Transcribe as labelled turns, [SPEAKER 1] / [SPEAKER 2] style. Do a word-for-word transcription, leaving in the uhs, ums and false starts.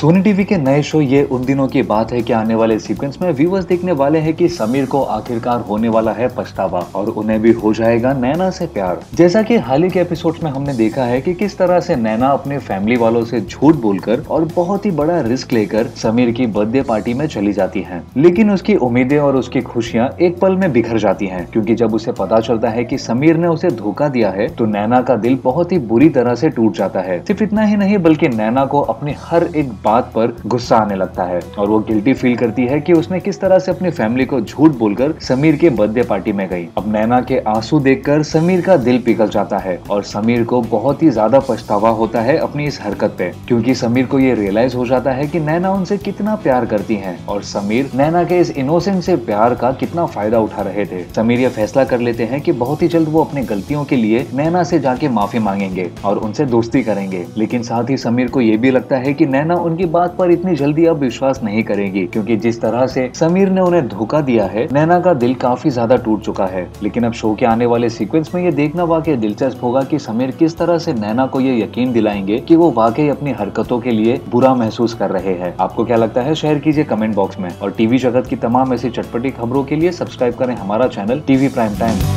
[SPEAKER 1] Sony TV के नए show ये उन दिनों की बात है कि आने वाले सीक्वेंस में व्यूवर्स देखने वाले हैं कि समीर को आखिरकार होने वाला है पछतावा और उन्हें भी हो जाएगा नैना से प्यार। जैसा कि हाल ही के एपिसोड्स में हमने देखा है कि किस तरह से नैना अपने फैमिली वालों से झूठ बोलकर और बहुत ही बड़ा रिस्क लेकर समीर की बर्थडे पार्टी में चली जाती है, लेकिन उसकी उम्मीदें और उसकी खुशियां एक पल में बिखर जाती हैं, क्योंकि जब उसे पता चलता है कि समीर ने उसे धोखा दिया है तो नैना का दिल बहुत ही बुरी तरह से टूट जाता है। सिर्फ इतना ही नहीं बल्कि नैना को अपनी हर एक बात पर गुस्सा आने लगता है और वो गिल्टी फील करती है कि उसने किस तरह से अपनी फैमिली को झूठ बोलकर समीर के बर्थडे पार्टी में गई। अब नैना के आंसू देखकर समीर का दिल पिघल जाता है और समीर को बहुत ही ज्यादा पछतावा होता है अपनी इस हरकत पे, क्योंकि समीर को ये रियलाइज हो जाता है कि नैना उनसे कितना प्यार करती है और समीर नैना के इस इनोसेंट से प्यार का कितना फायदा उठा रहे थे। समीर ये फैसला कर लेते हैं कि बहुत ही जल्द वो अपने गलतियों के लिए नैना से जाके माफी मांगेंगे और उनसे दोस्ती करेंगे, लेकिन साथ ही समीर को ये भी लगता है कि नैना उनकी बात पर इतनी जल्दी अब विश्वास नहीं करेगी, क्योंकि जिस तरह से समीर ने उन्हें धोखा दिया है नैना का दिल काफी ज्यादा टूट चुका है। लेकिन अब शो के आने वाले सीक्वेंस में ये देखना वाकई दिलचस्प होगा कि समीर किस तरह से नैना को ये यकीन दिलाएंगे कि वो वाकई अपनी हरकतों के लिए बुरा महसूस कर रहे हैं। आपको क्या लगता है शेयर कीजिए कमेंट बॉक्स में और टीवी जगत की तमाम ऐसी चटपटी खबरों के लिए सब्सक्राइब करें हमारा चैनल टीवी प्राइम टाइम।